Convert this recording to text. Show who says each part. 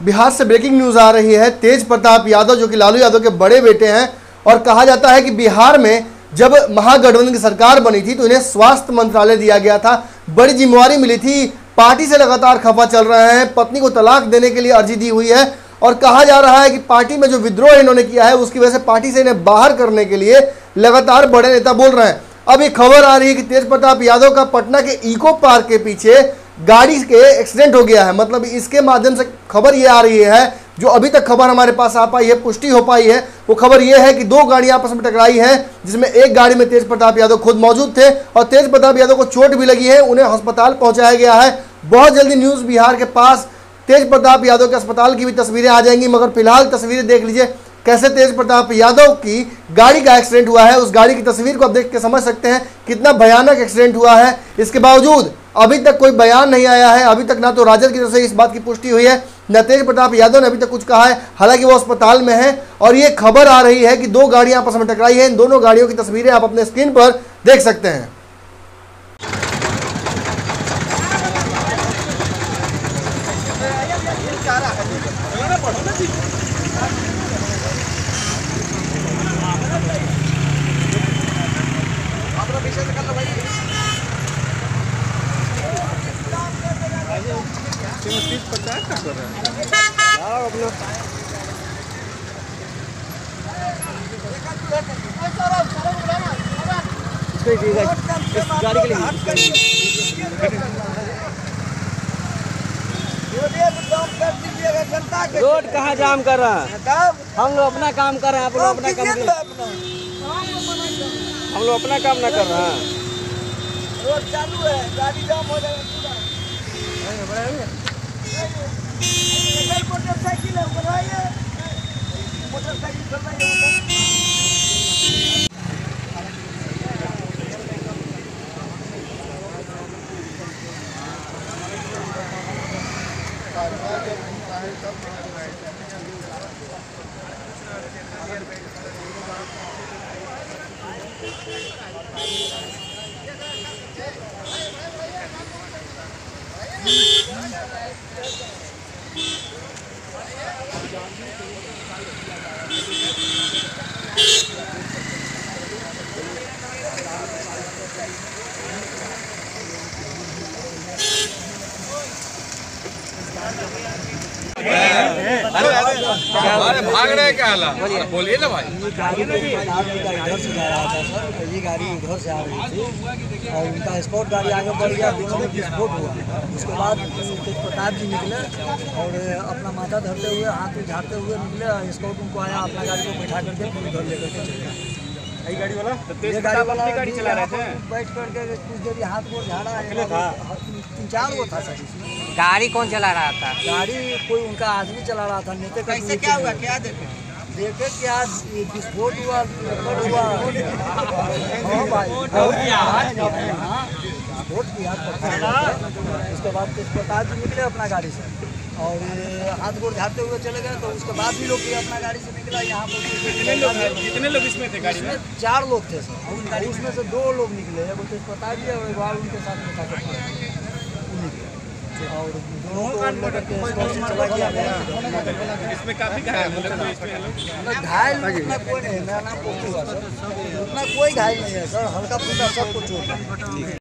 Speaker 1: बिहार से breaking news आ रही है। तेज प्रताप यादव जो कि लालू यादव के बड़े बेटे हैं और कहा जाता है कि बिहार में जब महागठबंधन की सरकार बनी थी तो इन्हें स्वास्थ्य मंत्रालय दिया गया था, बड़ी जिम्मेवारी मिली थी। पार्टी से लगातार खफा चल रहे हैं, पत्नी को तलाक देने के लिए अर्जी दी हुई है और कहा जा रहा है कि पार्टी में जो विद्रोह इन्होंने किया है उसकी वजह से पार्टी से इन्हें बाहर करने के लिए लगातार बड़े नेता बोल रहे हैं। अब एक खबर आ रही है कि तेज प्रताप यादव का पटना के इको पार्क के पीछे गाड़ी के एक्सीडेंट हो गया है। मतलब इसके माध्यम से खबर ये आ रही है, जो अभी तक खबर हमारे पास आ पाई है, पुष्टि हो पाई है, वो खबर ये है कि दो गाड़ियां आपस में टकराई है, जिसमें एक गाड़ी में तेज प्रताप यादव खुद मौजूद थे और तेज प्रताप यादव को चोट भी लगी है, उन्हें अस्पताल पहुंचाया गया है। बहुत जल्दी न्यूज बिहार के पास तेज प्रताप यादव के अस्पताल की भी तस्वीरें आ जाएंगी, मगर फिलहाल तस्वीरें देख लीजिए कैसे तेज प्रताप यादव की गाड़ी का एक्सीडेंट हुआ है। उस गाड़ी की तस्वीर को आप देख के समझ सकते हैं कितना भयानक एक्सीडेंट हुआ है। इसके बावजूद अभी तक कोई बयान नहीं आया है, अभी तक ना तो राजद की तरफ से इस बात की पुष्टि हुई है, न तेज प्रताप यादव ने अभी तक कुछ कहा है। हालांकि वो अस्पताल में है और ये खबर आ रही है कि दो गाड़ियां आपस में टकराई है। इन दोनों गाड़ियों की तस्वीरें आप अपने स्क्रीन पर देख सकते हैं।
Speaker 2: रोड कहाँ जाम कर रहा है? हम लोग अपना काम कर रहे हैं, आप लोग अपना काम हम लोग अपना काम ना कर रहे हैं।
Speaker 3: रोड चालू है, गाड़ी जाम हो जाएगा मोटरसाइकिल है, बनाइए मोटरसाइकिल बनाइए।
Speaker 4: अरे भाग रहे क्या हाल? बोलिए ना भाई।
Speaker 5: ये गाड़ी इधर से जा रहा था सर, ये गाड़ी उधर से आ रही थी और उनका स्पोर्ट गाड़ी आगे बढ़ गया, बीच में विस्फोट हुआ। उसके बाद तेज प्रताप जी निकले और अपना माथा धरते हुए हाथ में झाड़ते हुए निकले। स्पोर्ट उनको आया, अपना गाड़ी को बैठा करके फिर उधर लेकर के चले गए।
Speaker 2: यही गाड़ी वाला
Speaker 5: ये गाड़ी वाला गाड़ी चला रहे थे, बैठ करके कुछ देर हाथ को झाड़ा, 3-4 वो था सर।
Speaker 6: गाड़ी कौन चला रहा था?
Speaker 5: गाड़ी कोई उनका आदमी चला रहा था। नेता कैसे क्या हुआ, क्या देखे कि आज विस्फोट हुआ, हुआ। हाँ भाई, विस्फोट किया। उसके बाद तेज प्रताप जी निकले अपना गाड़ी से और हाथ गोड़ झाड़ते हुए चले गए। तो उसके बाद भी लोग अपना गाड़ी से निकला। यहाँ पर
Speaker 2: कितने लोग इसमें थे? गाड़ी में
Speaker 5: 4 लोग थे सर, उसमें से 2 लोग निकले, वो तेज प्रताप जी और एक बार उनके साथ में था और दोनों को लेकर के चला गया।
Speaker 2: इसमें काफी घायल
Speaker 5: घायल उतना कोई नहीं है, मेरा नाम पोखी हुआ सर, उतना कोई घायल नहीं है सर, हल्का फुल्का सबको चोट है।